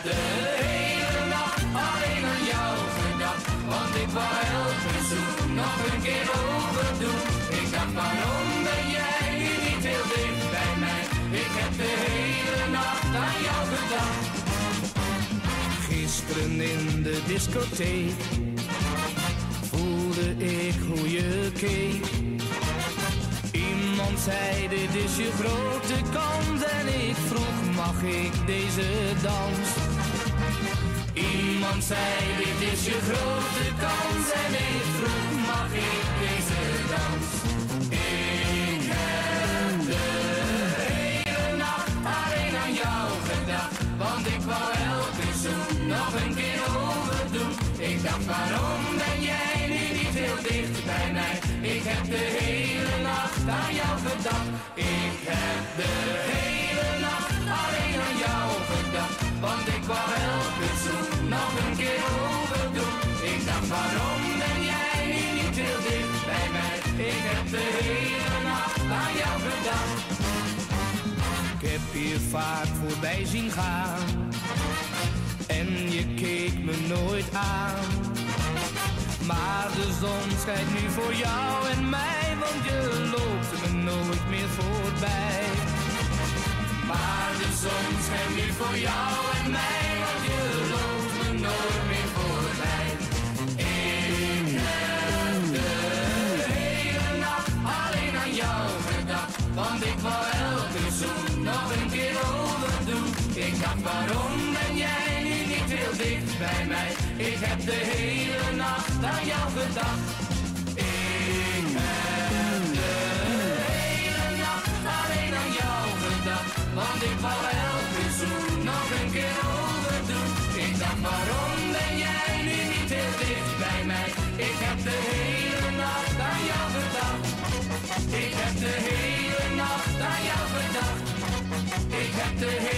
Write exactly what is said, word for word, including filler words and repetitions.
de hele nacht alleen aan jou gedacht. Want ik wou elke zoen nog een keer overdoen. Ik dacht, waarom ben jij nu niet heel dicht bij mij? Ik heb de hele nacht aan jou gedacht. Gisteren in de discotheek voelde ik hoe je keek. Iemand zei, dit is je grote kans. En ik vroeg, mag ik deze dans? Iemand zei, dit is je grote kans. En ik vroeg, mag ik deze dans? Ik heb de hele nacht alleen aan jou gedacht. Want ik wou elke zoen nog een keer overdoen. Ik dacht, waarom ben jij nu niet heel dicht bij mij? Ik heb de hele nacht aan jou gedacht. Ik heb de hele nacht alleen aan jou gedacht. Want ik wou elke zoen nog een keer overdoen. Ik dacht, waarom ben jij nu niet heel dicht bij mij? Ik heb de hele nacht aan jou gedacht. Ik heb je vaak voorbij zien gaan en je keek me nooit aan. Maar de zon schijnt nu voor jou en mij, want je loopt me nooit meer voorbij. Maar de zon schijnt nu voor jou en mij, want je loopt me nooit meer voorbij. Ik heb de hele nacht alleen aan jou gedacht. Want ik wou elke zoen nog een keer overdoen. Ik dacht, waarom ben jij nu niet heel dicht bij mij? Ik heb de hele nacht aan jou gedacht. Ik heb de hele nacht alleen aan jou gedacht. Want ik wou elke zoen nog een keer overdoen. Ik dacht, waarom ben jij nu niet heel dicht bij mij? Ik heb de hele nacht aan jou gedacht. Ik heb de hele nacht aan jou gedacht. Ik heb de hele